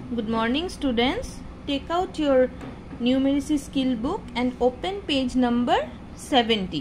Good morning, students. Take out your numeracy skill book and open page number 70.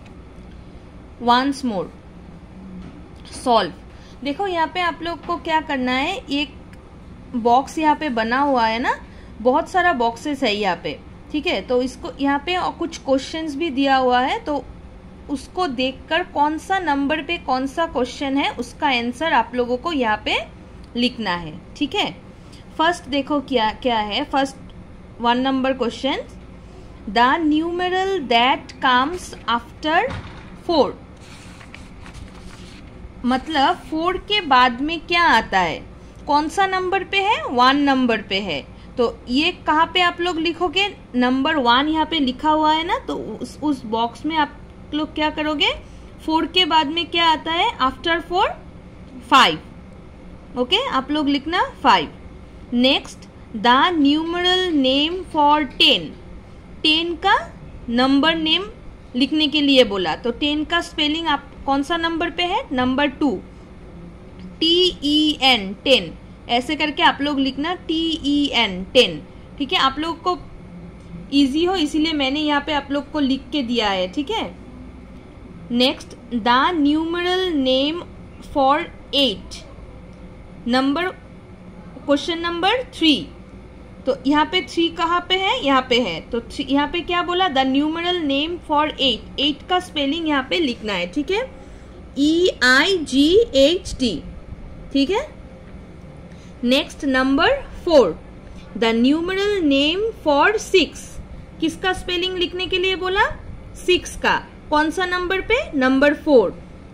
Once more. Solve. देखो यहाँ पे आप लोग को क्या करना है, एक बॉक्स यहाँ पे बना हुआ है ना, बहुत सारा बॉक्सेस है यहाँ पे, ठीक है। तो इसको यहाँ पे और कुछ क्वेश्चंस भी दिया हुआ है, तो उसको देखकर कौन सा नंबर पे कौन सा क्वेश्चन है उसका आंसर आप लोगों को यहाँ पे लिखना है, ठीक है। फर्स्ट देखो क्या क्या है। First 1 number question, the numeral that comes after 4, मतलब 4 के बाद में क्या आता है, कौन सा नंबर पे है, 1 नंबर पे है। तो ये कहाँ पे आप लोग लिखोगे, नंबर 1 यहाँ पे लिखा हुआ है ना, तो उस बॉक्स में आप लोग क्या करोगे, 4 के बाद में क्या आता है, आफ्टर 4 5, ओके, आप लोग लिखना 5। Next, the numeral name for 10, 10 का नंबर नेम लिखने के लिए बोला, तो 10 का स्पेलिंग आप कौन सा नंबर पे है, नंबर 2, TEN 10, ऐसे करके आप लोग लिखना TEN 10, ठीक है। आप लोग को इजी हो इसीलिए मैंने यहाँ पे आप लोग को लिख के दिया है, ठीक है। Next, the numeral name for 8, number question number 3, तो यहाँ पे 3 कहाँ पे है, यहाँ पे है, तो यहाँ पे क्या बोला, द न्यूमरल नेम फॉर 8, 8 का स्पेलिंग यहाँ पे लिखना है, ठीक है, EIGHT, ठीक है। Next number 4, the numeral name for 6, किसका स्पेलिंग लिखने के लिए बोला, 6 का, कौन सा नंबर पे, नंबर 4,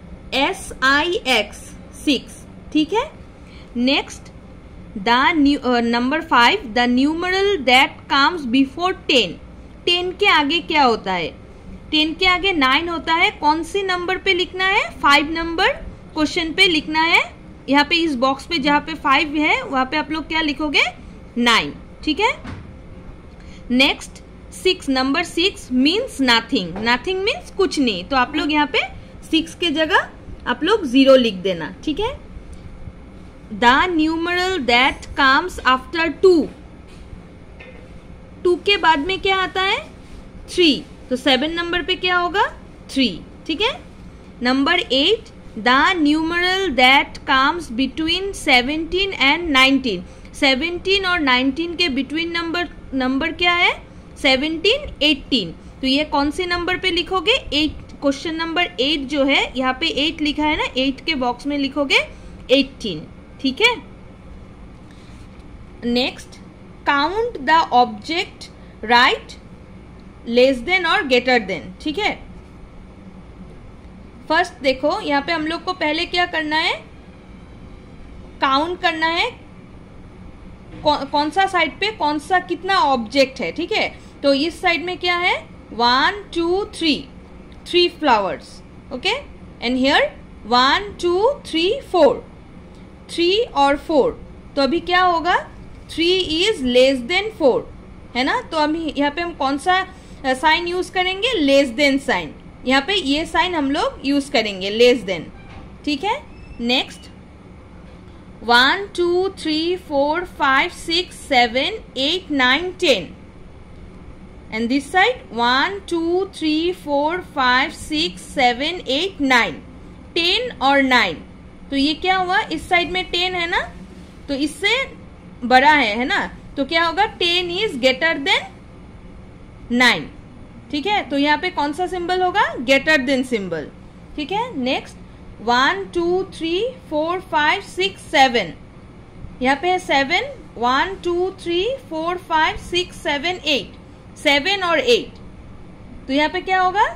SIX 6, ठीक है। Next, the number 5, the numeral that comes before 10, 10 के आगे क्या होता है, 10 के आगे 9 होता है, कौन सी नंबर पे लिखना है, 5 नंबर क्वेश्चन पे लिखना है। यहाँ पे इस बॉक्स पे जहाँ पे 5 है वहां पे आप लोग क्या लिखोगे, 9, ठीक है। Next 6, number 6 means nothing, nothing means कुछ नहीं, तो आप लोग यहाँ पे 6 के जगह आप लोग 0 लिख देना, ठीक है। The numeral that comes after 2, 2 के बाद में क्या आता है, 3, तो 7 नंबर पे क्या होगा, 3, ठीक है। Number 8, the numeral that comes between 17 and 19, 17 और 19 के बिटवीन नंबर क्या है, 17 18, तो ये कौन से नंबर पे लिखोगे, 8, क्वेश्चन नंबर 8 जो है यहाँ पे 8 लिखा है ना, 8 के बॉक्स में लिखोगे 18, ठीक है। Next, count the object, right less than और ग्रेटर देन, ठीक है। फर्स्ट देखो यहाँ पे हम लोग को पहले क्या करना है, काउंट करना है कौन सा साइड पे कौन सा कितना ऑब्जेक्ट है, ठीक है। तो इस साइड में क्या है, 1 2 3, 3 फ्लावर्स, ओके, एंड हियर 1 2 3 4, 3 और 4, तो अभी क्या होगा, 3 इज लेस देन 4, है ना। तो अभी यहाँ पे हम कौन सा साइन यूज करेंगे, लेस देन साइन, यहाँ पे ये साइन हम लोग यूज करेंगे, लेस देन, ठीक है। नेक्स्ट 1 2 3 4 5 6 7 8 9 10, एंड दिस साइड 1 2 3 4 5 6 7 8 9, 10 और 9, तो ये क्या हुआ, इस साइड में 10 है ना, तो इससे बड़ा है ना, तो क्या होगा, 10 इज ग्रेटर देन 9, ठीक है। तो यहाँ पे कौन सा सिंबल होगा, ग्रेटर देन सिंबल, ठीक है। नेक्स्ट 1 2 3 4 5 6 7, यहाँ पे है 7, 1 2 3 4 5 6 7 8, 7 और 8, तो यहाँ पे क्या होगा,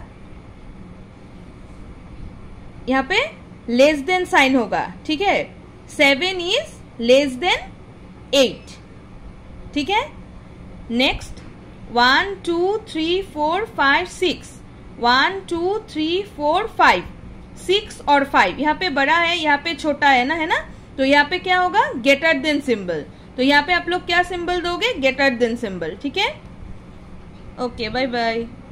यहाँ पे लेस देन साइन होगा, ठीक है, 7 इज लेस देन 8, ठीक है। नेक्स्ट 1 2 3 4 5 6, 1 2 3 4 5, 6 और 5, यहाँ पे बड़ा है यहाँ पे छोटा है ना, तो यहाँ पे क्या होगा, ग्रेटर देन सिंबल, तो यहाँ पे आप लोग क्या सिंबल दोगे, ग्रेटर देन सिंबल, ठीक है। Okay, bye bye.